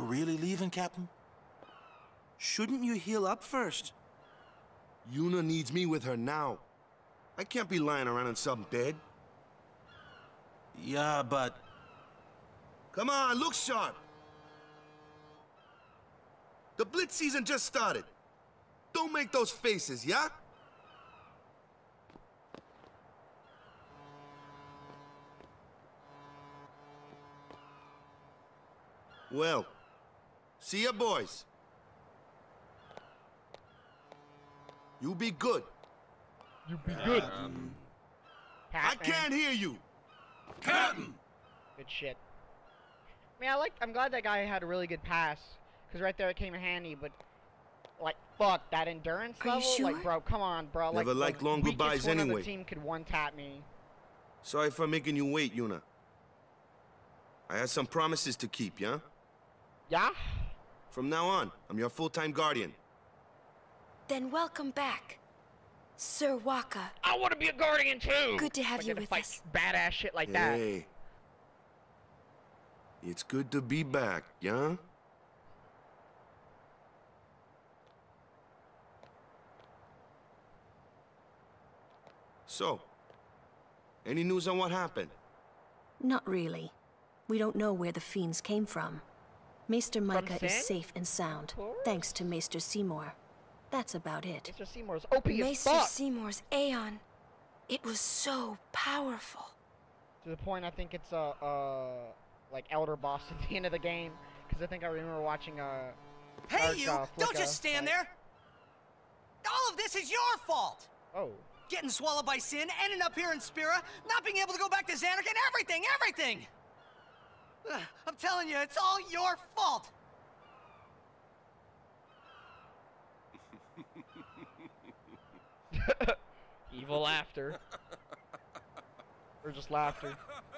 really leaving, Captain? Shouldn't you heal up first? Yuna needs me with her now. I can't be lying around in some bed. Yeah, but... Come on, look sharp. The Blitz season just started. Don't make those faces, yeah? Well, see ya, boys. You be good. You be good. I can't hear you. Captain! Good shit. I mean, I'm glad that guy had a really good pass, because right there it came in handy, but, like, fuck, that endurance level? Sure? Like, bro, come on, bro. Never like, liked long goodbyes one anyway. On the team could one-tap me. Sorry for making you wait, Yuna. I had some promises to keep, yeah? Yeah? From now on, I'm your full-time guardian. Then welcome back, Sir Waka. I want to be a guardian, too! Good to have you with fight us. Badass shit like that. Hey. It's good to be back, yeah? So, any news on what happened? Not really. We don't know where the fiends came from. Maester Micah is Sin? safe and sound, thanks to Maester Seymour. That's about it. Maester Seymour's OP as Maester fuck! Seymour's Aeon. It was so powerful. To the point I think it's like Elder Boss at the end of the game. Because I think I remember watching Hey you! Don't just stand there! All of this is your fault! Oh. Getting swallowed by Sin, ending up here in Spira, not being able to go back to Xanark, and everything! Ugh, I'm telling you, it's all your fault! Evil laughter. Or just laughter.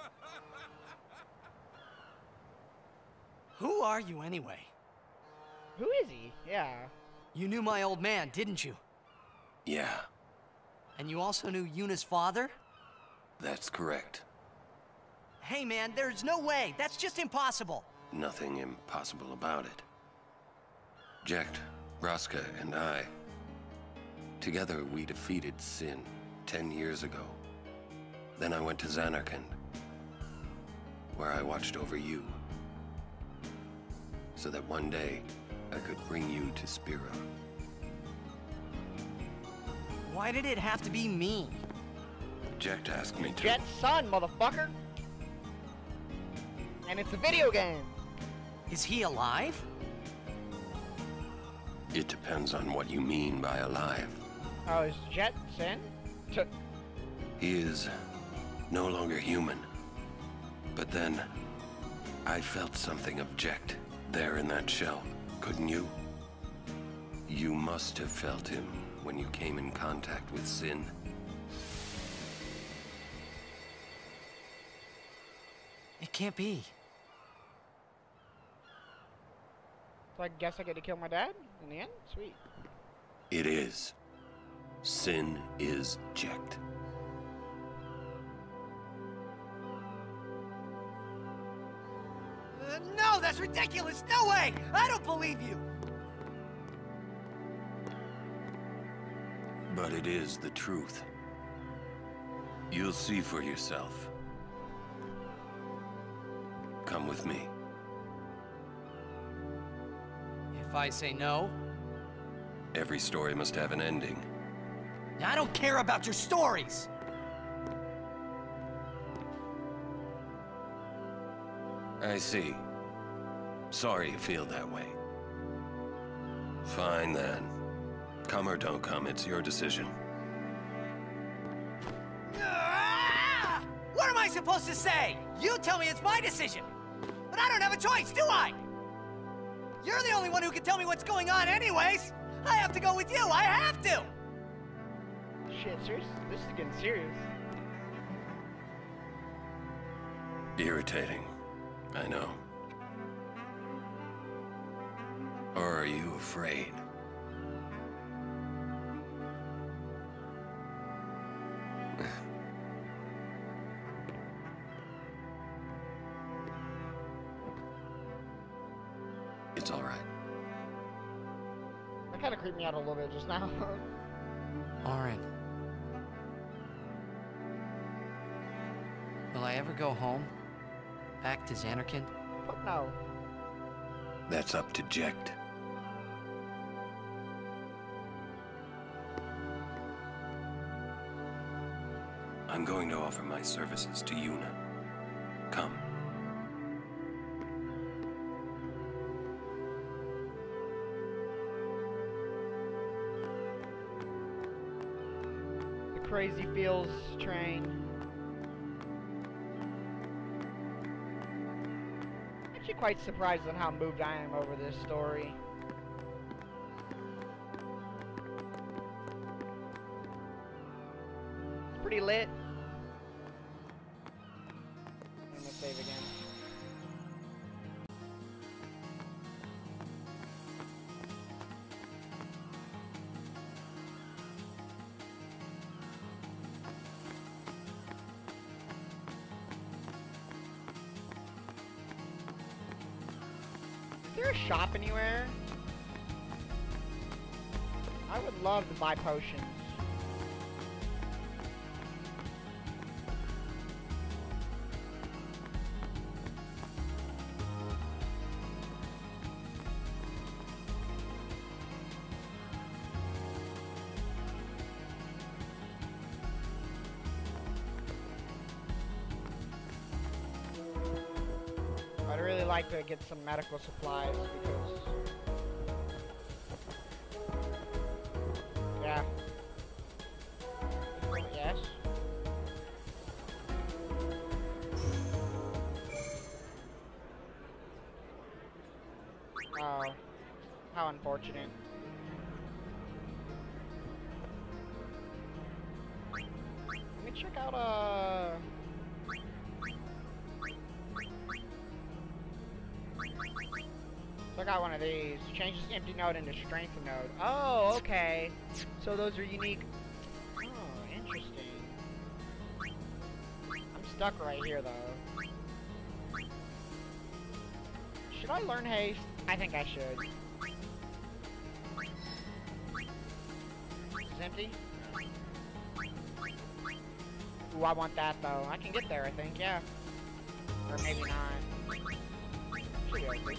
Who are you anyway? Who is he? Yeah. You knew my old man, didn't you? Yeah, And you also knew Yuna's father? that's correct. Hey man, there's no way! That's just impossible! Nothing impossible about it. Jecht, Vraska, and I, together we defeated Sin 10 years ago. Then I went to Xanarkand, where I watched over you, so that one day I could bring you to Spira. Why did it have to be me? Jecht asked me to. Jet's son, motherfucker! And it's a video game! Is he alive? It depends on what you mean by alive. Oh, is Jet Sin? He is no longer human. But then, I felt something of Jecht there in that shell, couldn't you? You must have felt him when you came in contact with Sin. It can't be. So I guess I get to kill my dad in the end? Sweet. It is. Sin is Jecht. No, that's ridiculous! No way! I don't believe you! But it is the truth. You'll see for yourself. Come with me. If I say no? Every story must have an ending. I don't care about your stories! I see. Sorry you feel that way. Fine then. Come or don't come, it's your decision. Ah! What am I supposed to say? You tell me it's my decision! But I don't have a choice, do I? You're the only one who can tell me what's going on anyways! I have to go with you, I have to! Shit, serious? This is getting serious. Irritating. I know. Or are you afraid? It's all right. That kind of creeped me out a little bit just now. Orin. Will I ever go home? Back to Xanarkin? Fuck no. That's up to Jecht. I'm going to offer my services to Yuna. Come. The Crazy Feels train. Actually quite surprised on how moved I am over this story. It's pretty lit. I'm gonna save again. Is there a shop anywhere? I would love to buy potions. I'd really like to get some medical supplies because... Yeah. Yes? Oh. How unfortunate. Let me check out, So I got one of these. Changes empty node into strength node. Oh, okay. So those are unique. Oh, interesting. I'm stuck right here, though. Should I learn haste? I think I should. This is empty? Ooh, I want that, though. I can get there, I think, yeah. Or maybe not. Should be okay.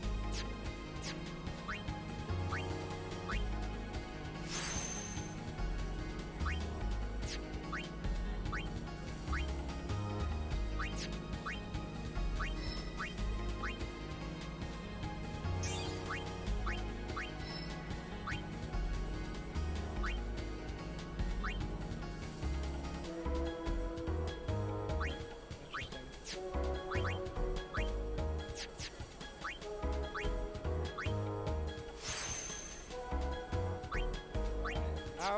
Oh.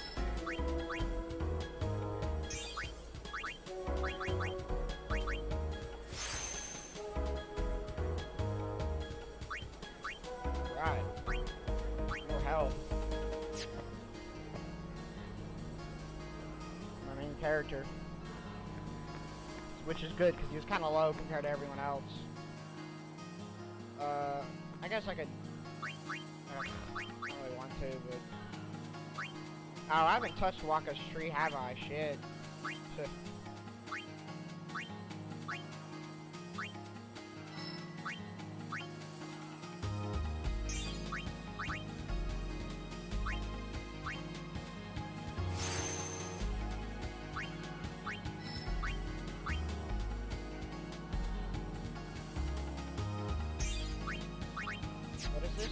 Right. More health. My main character. Which is good because he was kind of low compared to everyone else. I guess I could. I don't really want to, but. Oh, I haven't touched Waka's tree, have I? Shit. What is this?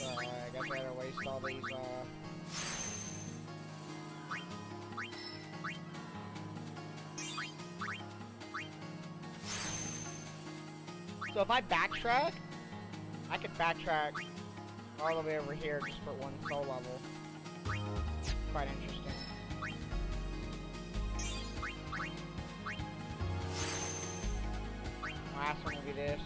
I guess I gotta waste all these, So if I backtrack, I could backtrack all the way over here just for one soul level. Quite interesting. Last one will be this.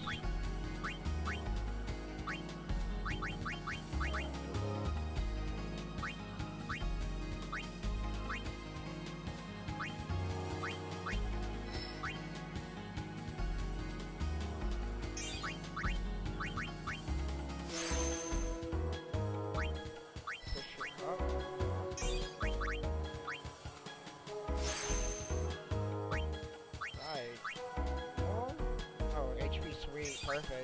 Perfect.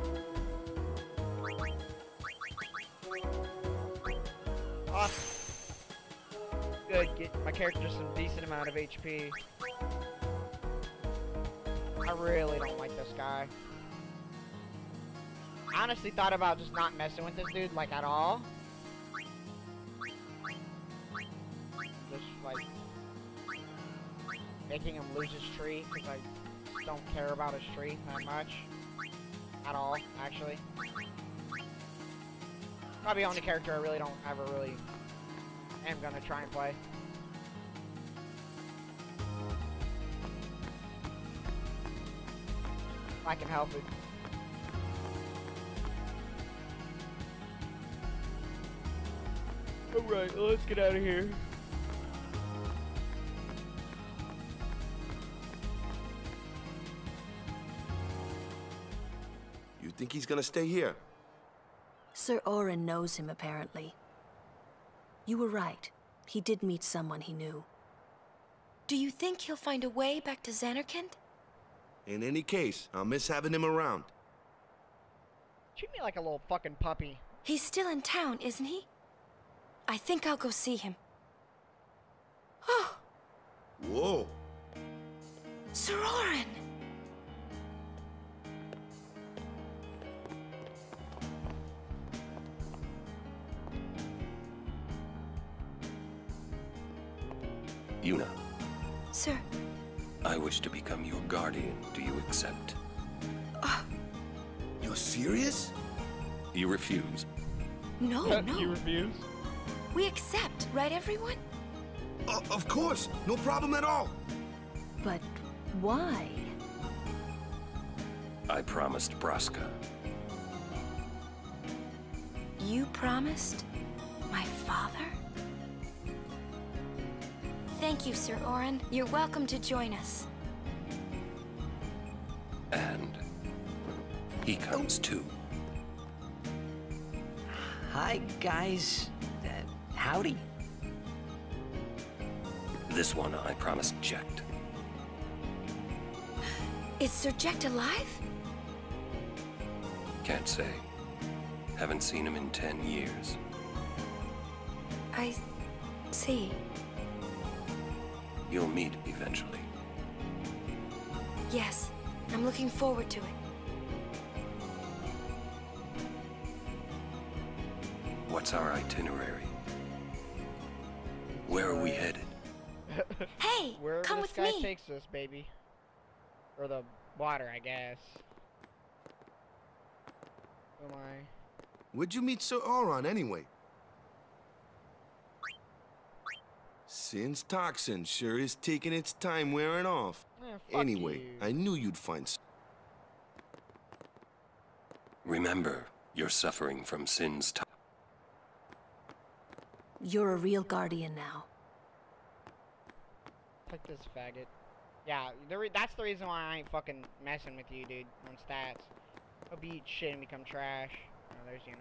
Awesome. Good, get my character some decent amount of HP. I really don't like this guy. I honestly thought about just not messing with this dude, like, at all. Just, like, making him lose his tree, because I don't care about his tree that much. At all, actually. Probably the only character I really don't ever really am gonna try and play. If I can help it. Alright, let's get out of here. Think he's gonna stay here? Sir Orin knows him, apparently. You were right. He did meet someone he knew. Do you think he'll find a way back to Zanarkand? In any case, I'll miss having him around. Treat me like a little fucking puppy. He's still in town, isn't he? I think I'll go see him. Oh! Whoa! Sir Orin! Yuna. Sir. I wish to become your guardian. Do you accept? You're serious? You refuse? No, no. You refuse? We accept, right everyone? Of course! No problem at all! But why? I promised Braska. You promised? My father? Thank you, Sir Orin. You're welcome to join us. And he comes too. Hi, guys. Howdy. This one I promised Jecht. Is Sir Jecht alive? Can't say. Haven't seen him in 10 years. I see. You'll meet eventually. Yes, I'm looking forward to it. What's our itinerary? Where are we headed? Hey, Wherever come this with guy me. takes us, baby. Or the water, I guess. Who am I? Where'd you meet Sir Oron, anyway? Sin's toxin sure is taking its time wearing off. Fuck Anyway, you. I knew you'd find Remember, you're suffering from Sin's toxin. You're a real guardian now. Take this faggot. Yeah, that's the reason why I ain't fucking messing with you, dude, on stats. Hope you eat shit and become trash. Oh, there's Yuna.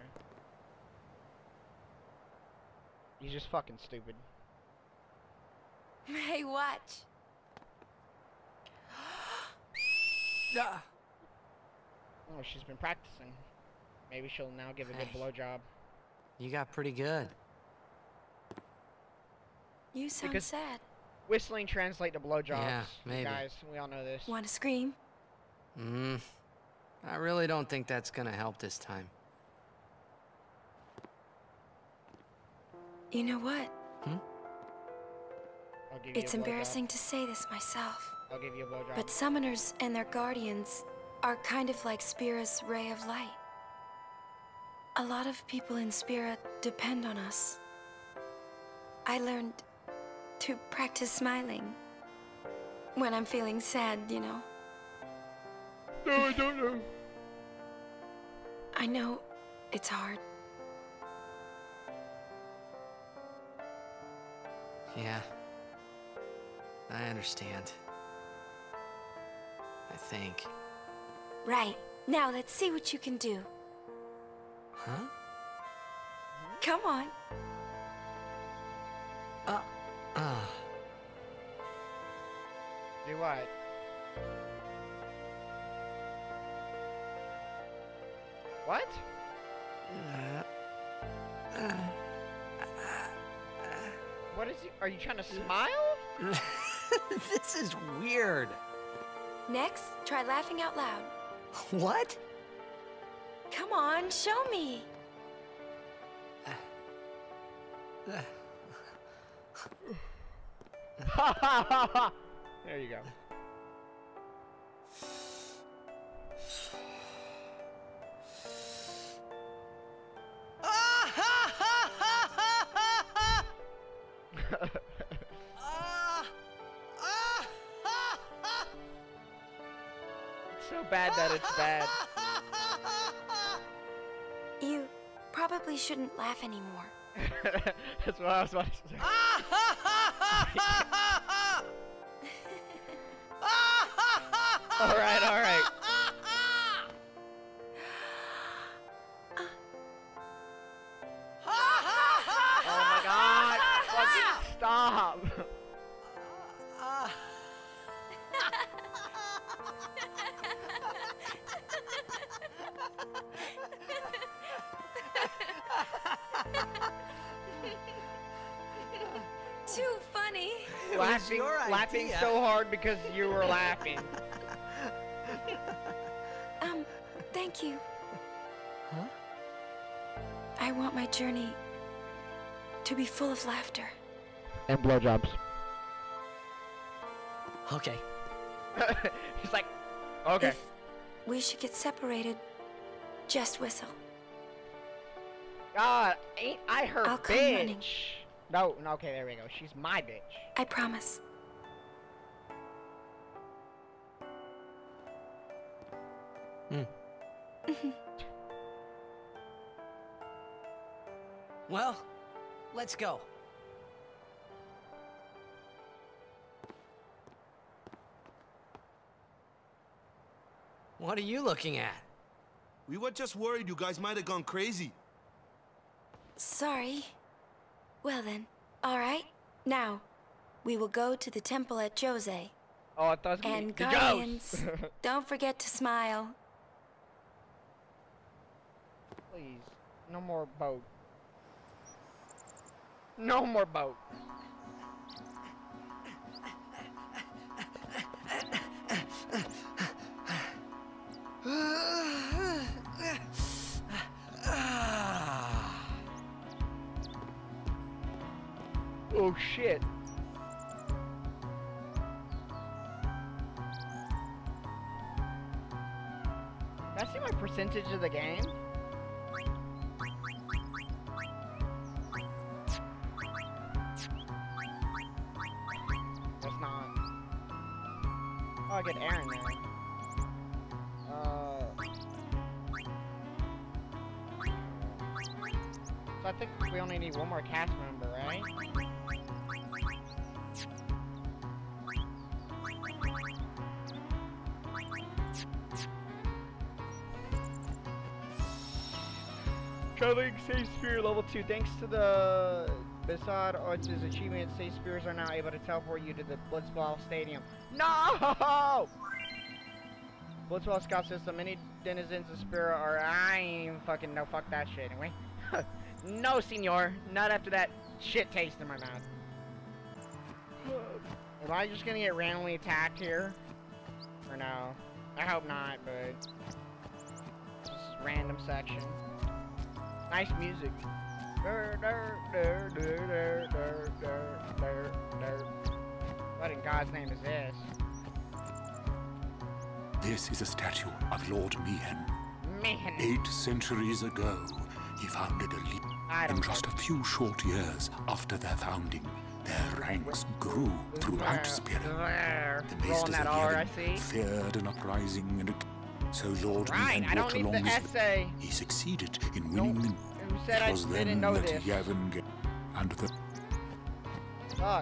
He's just fucking stupid. Hey, watch. Oh, she's been practicing. Maybe she'll now give a good blowjob. You got pretty good. You sound Because- sad. Whistling translate to blowjobs. Yeah, maybe. Guys, we all know this. Want to scream? I really don't think that's gonna help this time. You know what? I'll give you It's a blowjob. embarrassing to say I'll give you It's a blowjob. embarrassing to say this myself. I'll give you a blowjob. But summoners and their guardians are kind of like Spira's ray of light. A lot of people in Spira depend on us. I learned to practice smiling when I'm feeling sad, you know. No, I don't know. I know it's hard. Yeah. I understand. I think. Right. Now let's see what you can do. Huh? Come on. Do what? What? What is he? Are you trying to smile? This is weird. Next, try laughing out loud. What? Come on, show me. There you go. It's so bad that it's bad. You probably shouldn't laugh anymore. That's what I was about to say. Alright, alright. Oh my god! Fucking stop! Too funny. Laughing so hard because you were laughing. Thank you. Huh? I want my journey to be full of laughter. And blowjobs. Okay. He's like, okay. If we should get separated, just whistle. God, ain't I her I'll come bitch? running. No, okay, there we go. She's my bitch. I promise. Well, let's go. What are you looking at? We were just worried you guys might have gone crazy. Sorry. Well then, alright. Now, we will go to the temple at Jose. Oh, I thought it was gonna And be the guardians, ghost. don't forget to smile. Please, no more boat. No more boat. Oh shit. Can I see my percentage of the game? That's not. Oh, I get Aaron there. So I think we only need one more cast member, right? Traveling Safe Spear level 2. Thanks to the Beside Arts' achievement, Safe Spears are now able to teleport you to the Blitzball Stadium. No! Blitzball Scout System. Many denizens of Spira are. I ain't even fucking know. Fuck that shit anyway. No, senor. Not after that shit taste in my mouth. Am I just gonna get randomly attacked here? Or no? I hope not, but. Just random section. Nice music. What in God's name is this? This is a statue of Lord Meehan. Man. 8 centuries ago, he founded a league. In just a few short years after their founding, their ranks grew throughout Spirit. The maesters of heaven feared an uprising and so Lord Meehan brought along his... He succeeded in winning them. It was then that Yavin gave... And the... Fuck.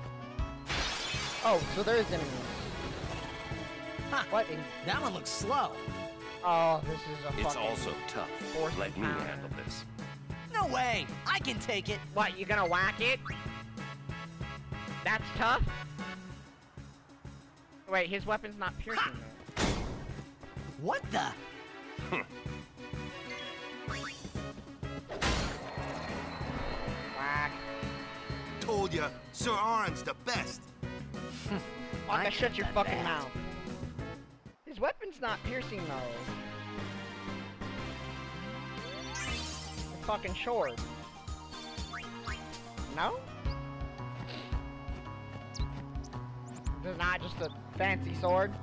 Oh, so there is enemies. Huh. What? That one looks slow. Oh, this is a It's fucking... also tough. Let me handle this. No way! I can take it! What, you gonna whack it? That's tough? Wait, his weapon's not piercing though. What the? Whack. Told ya, Sir Aron's the best. Why shut your fucking mouth? His weapon's not piercing though. The fucking sword. No? This is not just a fancy sword?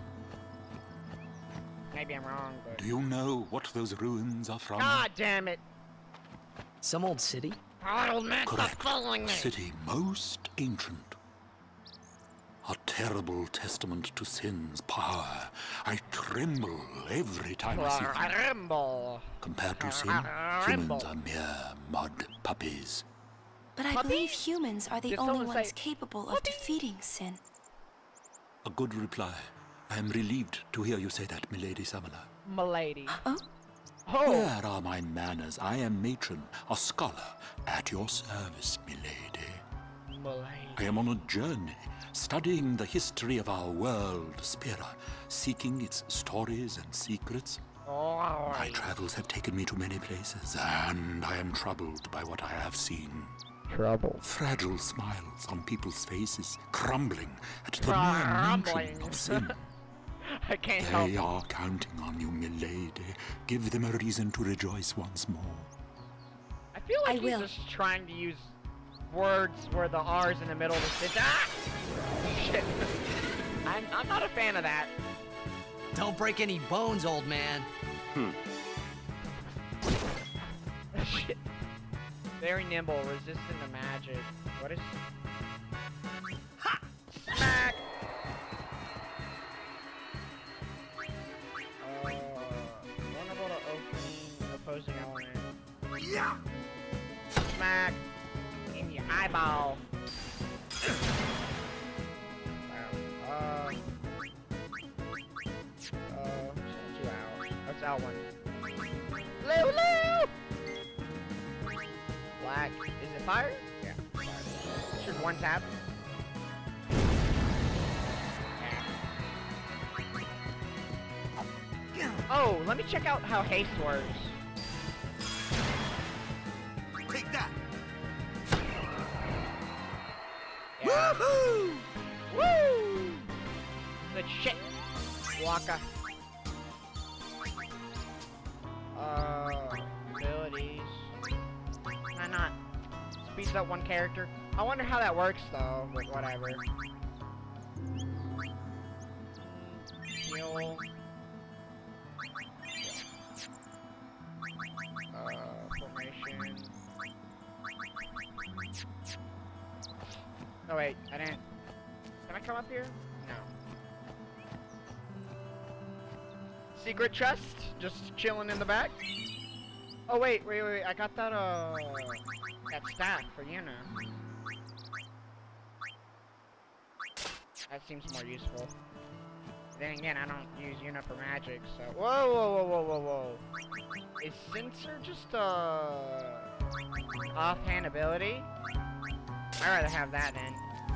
Maybe I'm wrong, but... Do you know what those ruins are from? God damn it! Some old city? Old man, stop Correct. following A me! city most ancient. A terrible testament to sin's power. I tremble every time I see them. Tremble. Compared to sin, humans are mere mud puppies. But I believe humans are the Did only someone ones say capable of defeating sin. A good reply. I am relieved to hear you say that, milady Samala. Milady. Oh? Oh! Where are my manners? I am matron, a scholar, at your service, milady. Milady. I am on a journey, studying the history of our world, Spira, seeking its stories and secrets. Oh, My travels have taken me to many places, and I am troubled by what I have seen. trouble. Fragile smiles on people's faces, crumbling at the mere mention of sin. I can't help They it. are counting on you, milady. Give them a reason to rejoice once more. I feel like I he's will. just trying to use words where the R's in the middle of the sentence. Ah! Shit. I'm not a fan of that. Don't break any bones, old man. Shit. Very nimble, resistant to magic. What is... Ha! Smack! Vulnerable to opening opposing element. Yeah. Smack! In your eyeball. Wow. Send you out. What's out one? Lulu! Black. Is it fire? Yeah. Fire. Should one tap? Yeah. Oh, let me check out how haste works. Take that. Yeah. Woohoo! Woo! Good shit. Waka. Abilities. Why not? Speeds up one character. I wonder how that works though, but whatever. Heal. Formation. Oh wait, I didn't. Can I come up here? No. Secret chest? Just chilling in the back? Oh wait, I got that that staff for Yuna. That seems more useful. Then again, I don't use Yuna for magic, so... Whoa. Is Sensor just offhand ability? I'd rather have that then.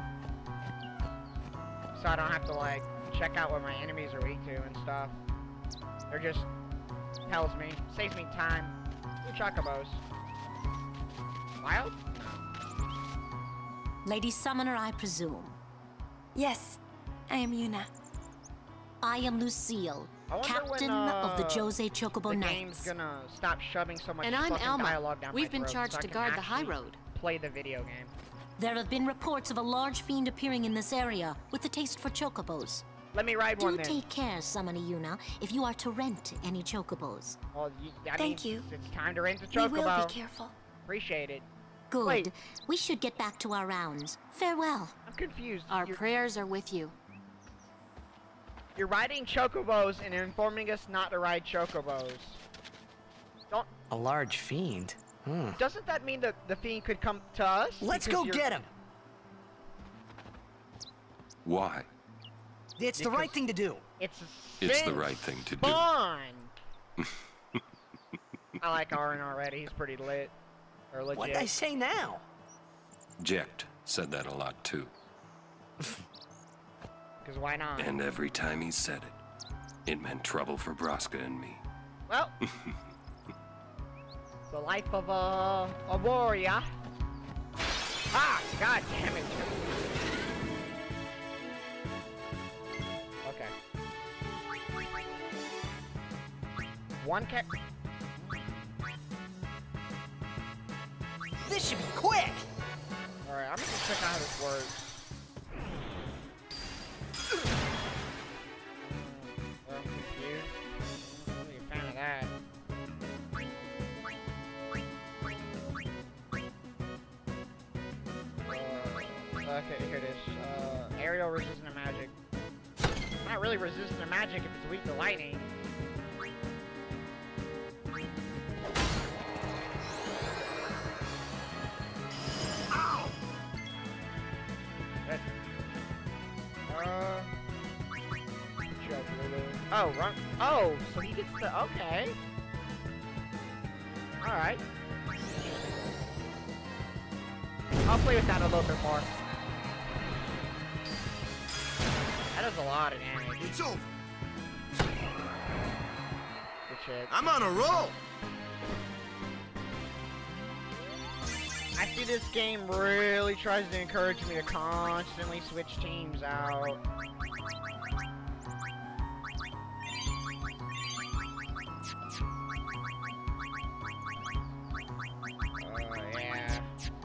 So I don't have to like check out what my enemies are weak to and stuff. They're just tells me, saves me time. Two chocobos. Wild? Lady Summoner, I presume. Yes, I am Yuna. I am Lucille, Captain of the Jose Chocobo the Knights. game's gonna stop shoving so much And I'm fucking Alma. dialogue down We've my been throat charged so I to can guard the high actually road. play the video game. There have been reports of a large fiend appearing in this area with a taste for chocobos. Let me ride one Do then. take care, Summoner Yuna, if you are to rent any chocobos. Well, that Thank means you. It's time to rent the We chocobo. will be careful. Appreciate it. Good. Wait. We should get back to our rounds. Farewell. I'm confused. Our prayers are with you. You're riding chocobos and informing us not to ride chocobos. Don't. A large fiend? Doesn't that mean that the fiend could come to us? Let's Because go you're- get him! Why? It's the right thing to do. It's It's the right thing to do. Spawn. I like Aaron already. He's pretty lit. Or legit. What'd I say now? Jecht said that a lot too. Because why not? And every time he said it, it meant trouble for Braska and me. Well, the life of a warrior. Ah, god damn it. Okay. One cat. This should be quick! Alright, I'm just check out how this works. I'm confused. I'm really a fan of that. Okay, here it is. Aerial resistant to magic. Not really resistant to magic if it's weak to lightning. Good. Oh, run. Oh, so he gets the. Okay. Alright. I'll play with that a little bit more. That does a lot of damage. It's over. Good shit. I'm on a roll. I see this game really tries to encourage me to constantly switch teams out. Yeah.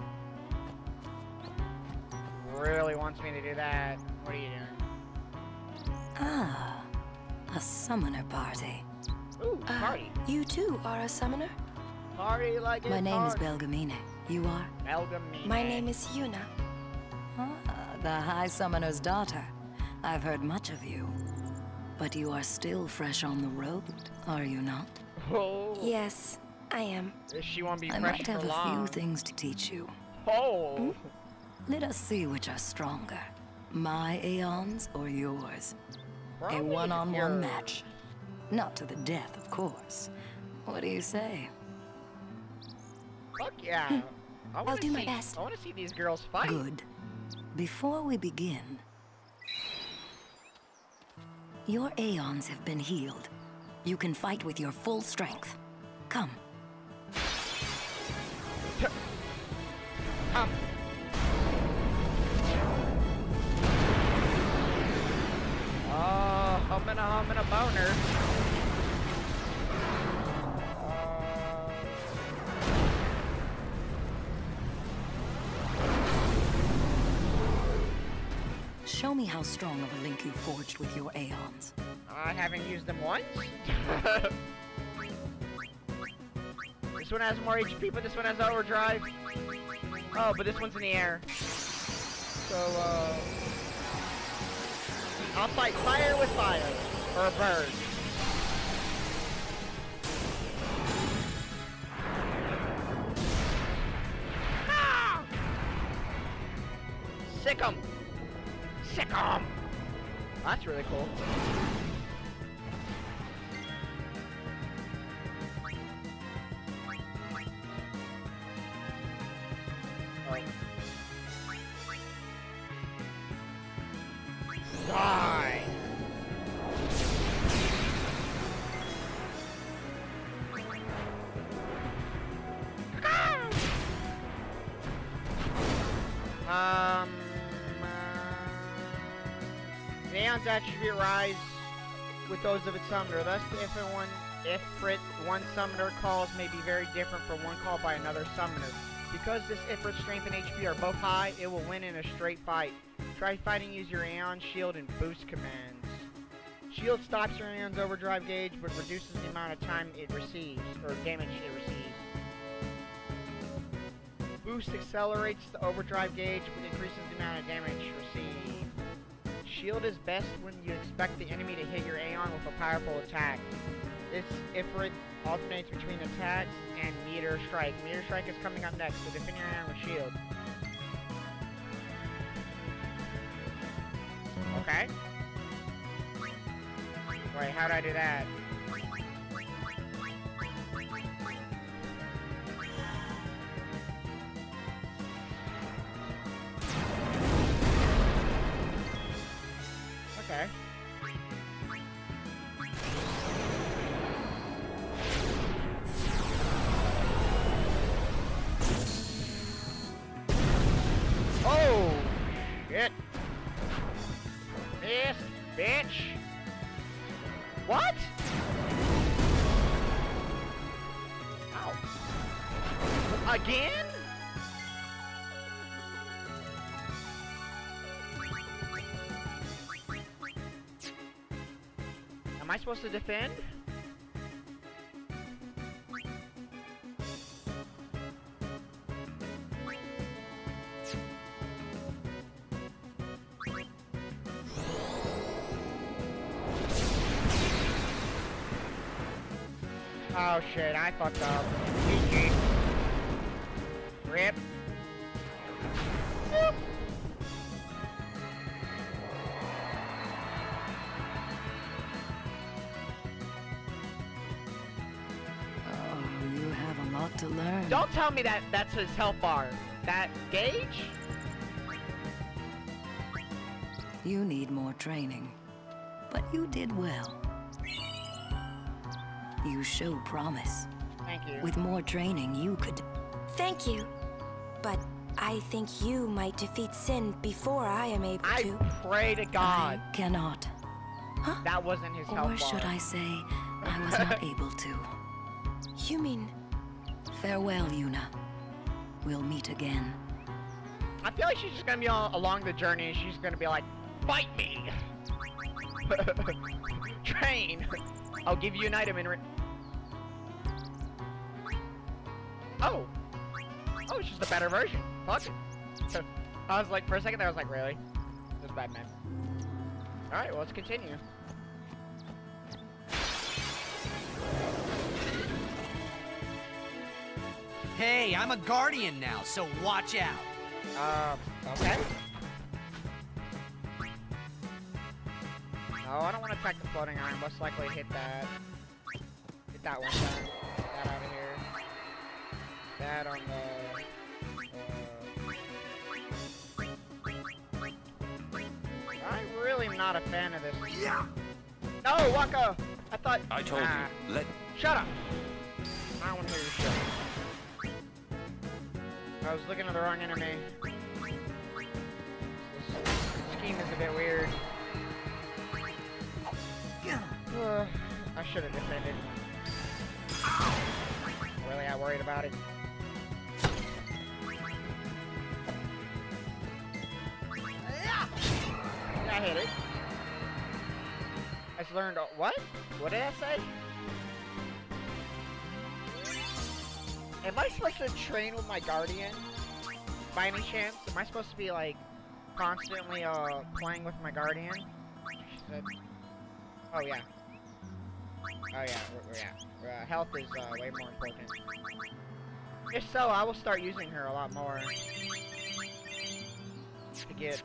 Really wants me to do that. What are you doing? Ah, a summoner party. Ooh, party. You too are a summoner? Party like it's My name is hard. Belgamine. You are? Belgamine. My name is Yuna. Ah, the High Summoner's daughter. I've heard much of you. But you are still fresh on the road, are you not? Oh. Yes, I am. She won't be I fresh might for have a long. few things to teach you. Oh. Let us see which are stronger. My Aeons or yours? Probably A one-on-one yours. match. Not to the death, of course. What do you say? Fuck yeah. I'll do my best. I want to see these girls fight. Good. Before we begin, your Aeons have been healed. You can fight with your full strength. Come. Come. Oh, humming a boner. Show me how strong of a link you forged with your Aeons. I haven't used them once. This one has more HP, but this one has overdrive. Oh, but this one's in the air. So, I'll fight fire with fire. Or a bird. Ah! Sick 'em! Sick 'em! That's really cool. Die! Neon's attribute rise with those of its summoner. Thus, Ifrit one summoner calls may be very different from one called by another summoner. Because this Ifrit's strength and HP are both high, it will win in a straight fight. Try fighting, use your Aeon Shield and boost commands. Shield stops your Aeon's overdrive gauge, but reduces the amount of time it receives, or damage it receives. Boost accelerates the overdrive gauge, but increases the amount of damage received. Shield is best when you expect the enemy to hit your Aeon with a powerful attack. This Ifrit alternates between attacks and Meteor Strike. Meteor Strike is coming up next, so defend your Aeon with Shield. Okay. Wait, how'd I do that? Okay. Oh, shit. Miss, bitch. What? Ow. Again? Am I supposed to defend? Oh shit, I fucked up. GG. Rip. Whoop. Oh, you have a lot to learn. Don't tell me that that's his health bar. That gauge? You need more training, but you did well. You show promise. Thank you. With more training, you could... Thank you. But I think you might defeat Sin before I am able to. I pray to God. I cannot. Huh? That wasn't his health bar. Or should I say, I was not able to. You mean... Farewell, Yuna. We'll meet again. I feel like she's just gonna be all along the journey and she's gonna be like, fight me! Train! I'll give you an item in Oh! Oh, it's just a better version. Fuck it. I was like, for a second there, I was like, really? This is bad, man. Alright, well, let's continue. Hey, I'm a guardian now, so watch out. Okay. No, I don't want to attack the floating iron. Most likely hit that. Hit that one time. Get that out of here. That on the... I'm really not a fan of this. Yeah. No, Waka! I thought... I told you, Shut up! I don't want to hear your shit. I was looking at the wrong enemy. This scheme is a bit weird. I should have defended. Really, I worried about it. I hit it. I just learned. What? What did I say? Am I supposed to train with my guardian? By any chance? Am I supposed to be like constantly playing with my guardian? She said. Oh yeah. Oh yeah. Health is way more important. If so, I will start using her a lot more to get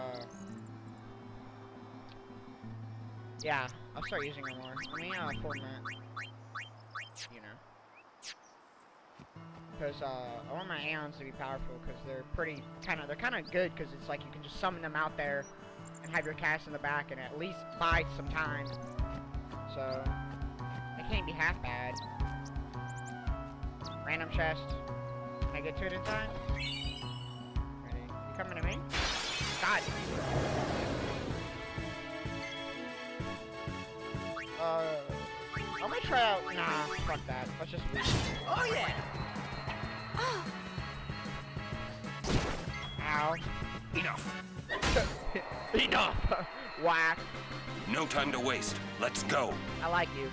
yeah, I'll start using her more. I mean, full that. You know. Because I want my Aeons to be powerful because they're they're kind of good because it's like you can just summon them out there and have your cast in the back and at least buy some time. So it can't be half bad. Random chest. Can I get to it in time? Ready? You coming to me? God. try out? Nah, fuck that. Let's just leave. Oh yeah! Ow. Enough. Enough! Whack. No time to waste. Let's go. I like you.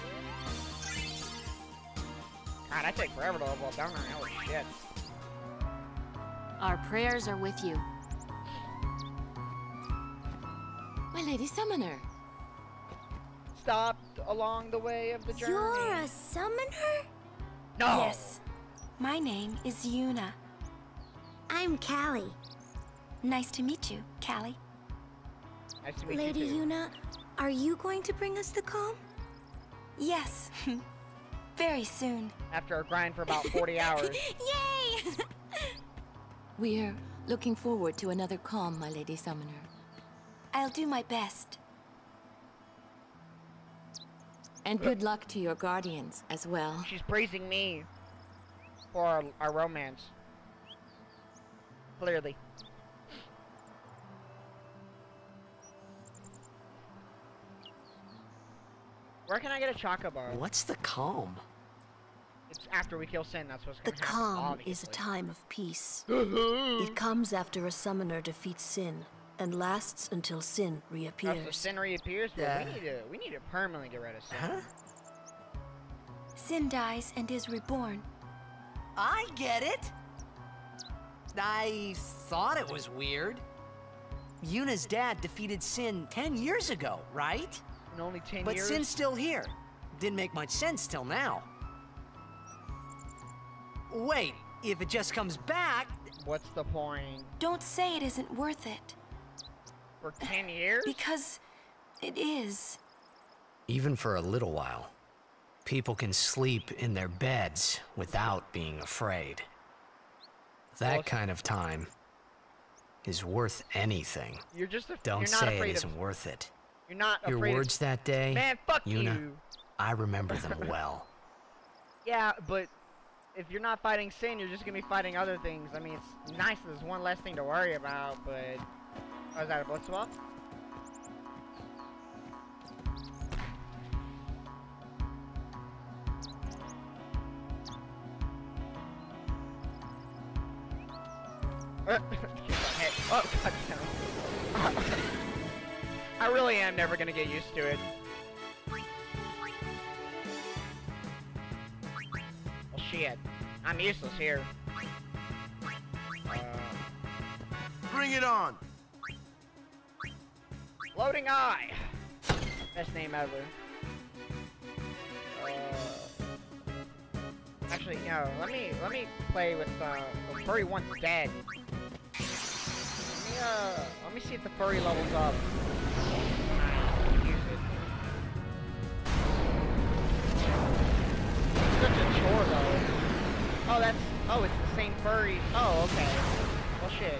God, I take forever to level up, don't I? Holy shit. Our prayers are with you. My Lady Summoner. Stopped along the way of the journey. You're a summoner? No! Yes. My name is Yuna. I'm Callie. Nice to meet you, Callie. Nice to meet Lady you too. Yuna, are you going to bring us the calm? Yes. Very soon. After a grind for about 40 hours. Yay! We're looking forward to another calm, my Lady Summoner. I'll do my best. And good luck to your guardians as well. She's praising me for our romance. Clearly. Where can I get a chocobo? What's the calm? It's after we kill Sin, that's what's The gonna happen, calm obviously. is a time of peace. It comes after a summoner defeats Sin and lasts until Sin After reappears. Sin reappears, well, we need to permanently get rid of Sin. Huh? Sin dies and is reborn. I get it. I thought it was weird. Yuna's dad defeated Sin 10 years ago, right? In only 10 But years? Sin's still here. Didn't make much sense till now. Wait, if it just comes back... What's the point? Don't say it isn't worth it. For 10 years? Because it is. Even for a little while, people can sleep in their beds without being afraid. That kind of time is worth anything. You're just Don't you're not say it afraid isn't of, worth it. You're not Your afraid words that day, Man, fuck Yuna, you. I remember them well. Yeah, but if you're not fighting Sin, you're just gonna be fighting other things. I mean, it's nice that there's one less thing to worry about, but... Oh, is that a blood swap? Oh, goddamn. I really am never gonna get used to it. Well, shit. I'm useless here. Bring it on! Floating Eye! Best name ever. Actually, no, let me play with, the furry once dead. Let me see if the furry levels up. Use it. Such a chore, though. Oh, oh, it's the same furry. Oh, okay. Well, shit.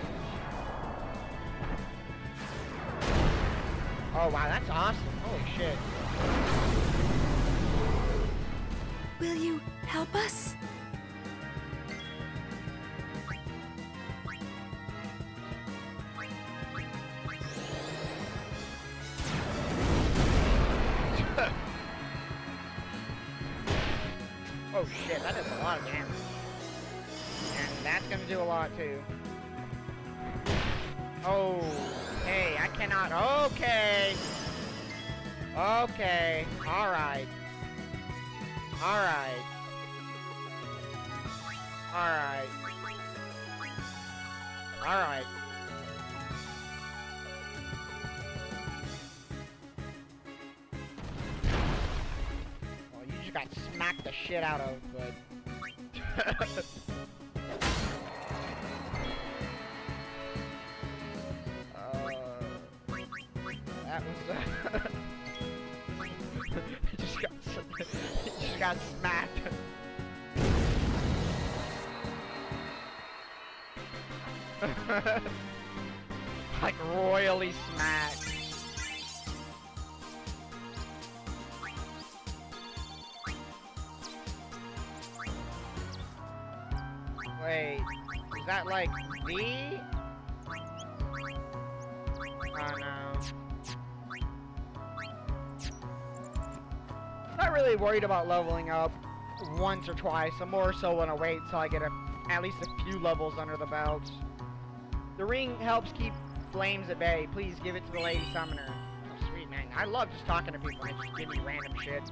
Oh, wow, that's awesome. Holy shit. Will you help us? Oh shit, that does a lot of damage. And that's gonna do a lot too. Oh, hey, I cannot. Okay. Okay. Alright. Alright. Alright. Alright. Well, you just got smacked the shit out of, but... that was... He just got smacked. Like royally smacked. Wait, is that like the? Oh no. not really worried about leveling up once or twice. I'm more so want to wait till I get at least a few levels under the belt. The ring helps keep flames at bay. Please give it to the Lady Summoner. Oh, sweet, man. I love just talking to people and they just give me random shit.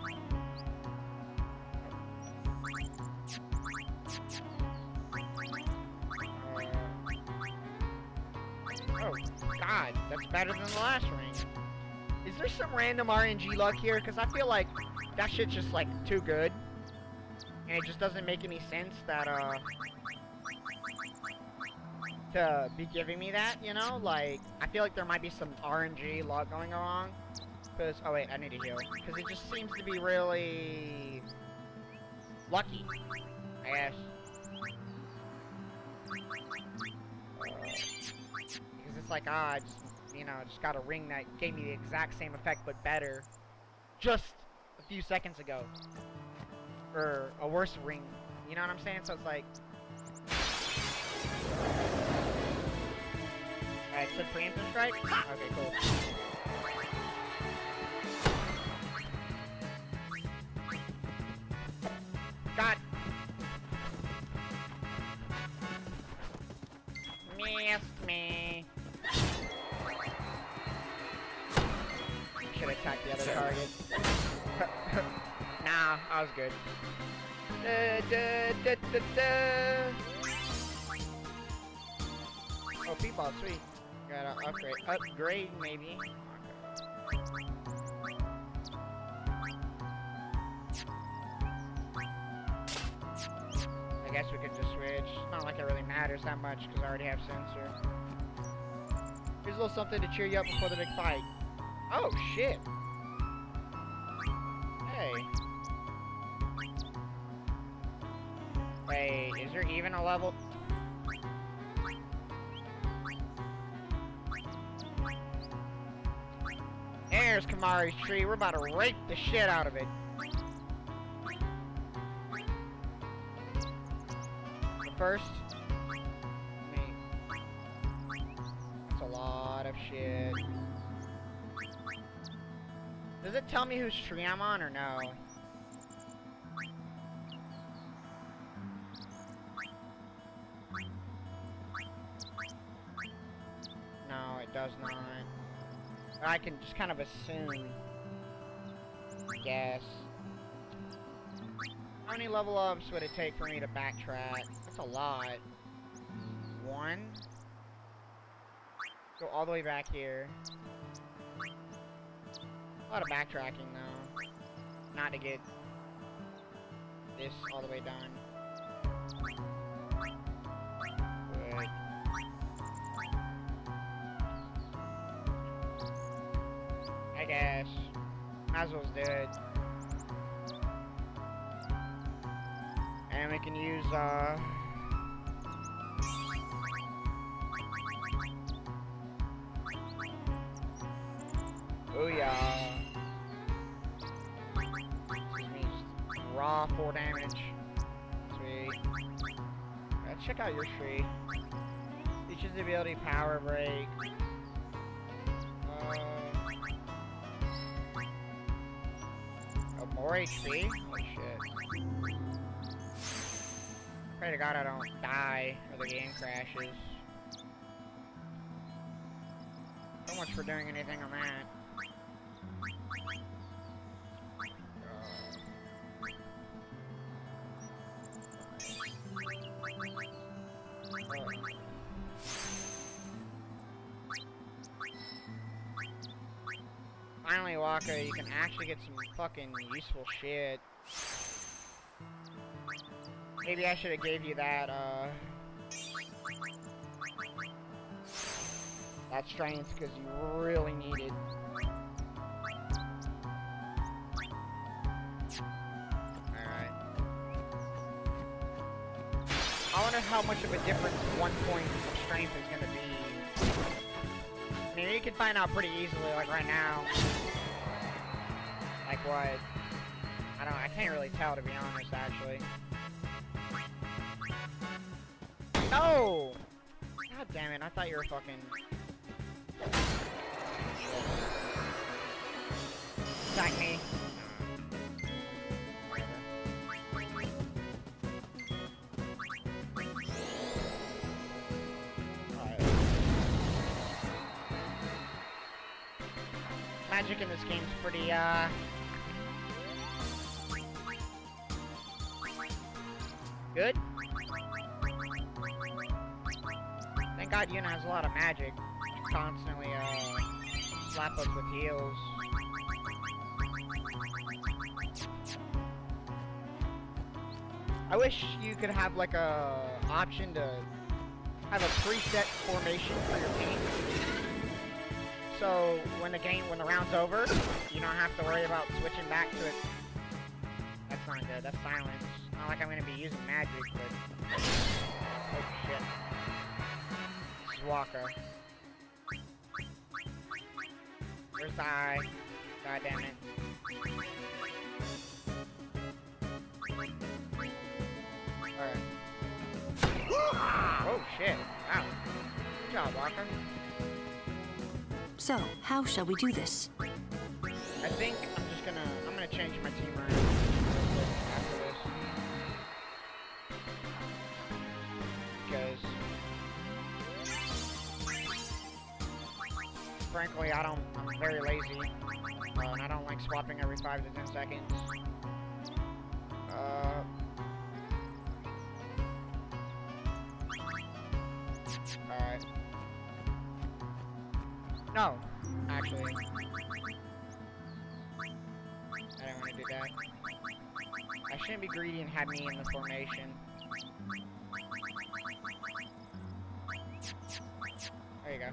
Oh, God. That's better than the last ring. Is there some random RNG luck here? Because I feel like that shit's just, like, too good. And it just doesn't make any sense that, to be giving me that, you know? Like, I feel like there might be some RNG luck going wrong. Because, oh wait, I need to heal. Because it just seems to be really lucky, I guess. Because it's like, I just, you know, just got a ring that gave me the exact same effect, but better. Just a few seconds ago. Or a worse ring. You know what I'm saying? So it's like... Alright, so preemptive strike? Okay, cool. God! Missed me. Should attack the other target. Nah, I was good. Oh, Peepball, sweet. Gotta upgrade. Upgrade, maybe. Okay. I guess we could just switch. It's not like it really matters that much because I already have sensor. Here's a little something to cheer you up before the big fight. Oh, shit. Hey. Wait, is there even a level? There's Kamari's tree. We're about to rape the shit out of it. But first, that's a lot of shit. Does it tell me whose tree I'm on or no? No, it does not. I can just kind of assume. I guess. How many level ups would it take for me to backtrack? That's a lot. 1? Go all the way back here. A lot of backtracking though. Not to get this all the way done. Good. I guess. Might as well do it. And we can use, oh yeah. Raw 4 damage. Sweet. Let's check out your tree. Features the ability Power Break. More HP? Holy shit. Pray to God I don't die or the game crashes. So much for doing anything on that. Finally, Waka, you can actually get some fucking useful shit. Maybe I should have gave you that, that strength, because you really need it. Alright. I wonder how much of a difference 1 point of strength is gonna be. I mean, you can find out pretty easily, like right now. Like what? I can't really tell, to be honest, actually. No! God damn it, I thought you were fucking... Attack me. magic in this game's pretty, good. Thank God Yuna has a lot of magic. Constantly, slap us with heals. I wish you could have like a option to have a preset formation for your team. So when the round's over, you don't have to worry about switching back to it. That's not good, that's silence. Not like I'm gonna be using magic, but... Oh shit. This is Walker. Where's the eye? God damn it. Alright. Oh shit. Wow. Good job, Walker. So, how shall we do this? I think I'm gonna change my team around after this. Because frankly, I'm very lazy. And I don't like swapping every 5 to 10 seconds. Alright. No, actually. I didn't want to do that. I shouldn't be greedy and have me in the formation. There you go.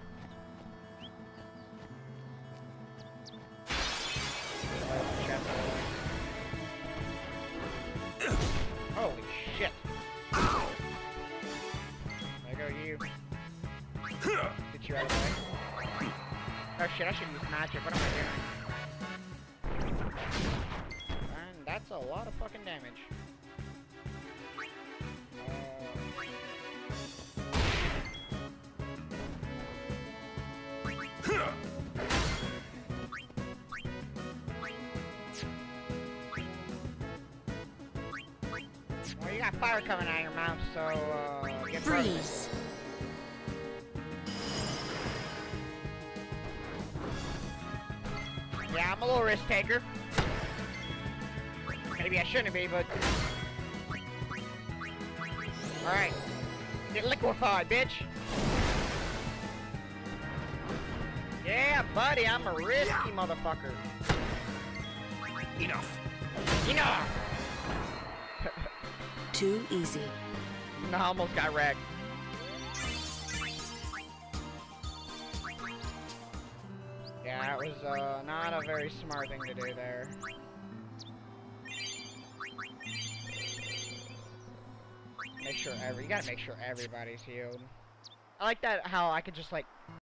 Holy shit. There go you. Get you out of the way. Oh shit, I should use magic. What am I doing? And that's a lot of fucking damage. Well, you got fire coming out of your mouth, so, get freeze. Yeah, I'm a little risk taker. Maybe I shouldn't be, but... Alright. Get liquefied, bitch! Yeah, buddy, I'm a risky motherfucker. Enough. Enough! Too easy. No, I almost got wrecked. Yeah, that was not a very smart thing to do there. You gotta make sure everybody's healed. I like that how I could just like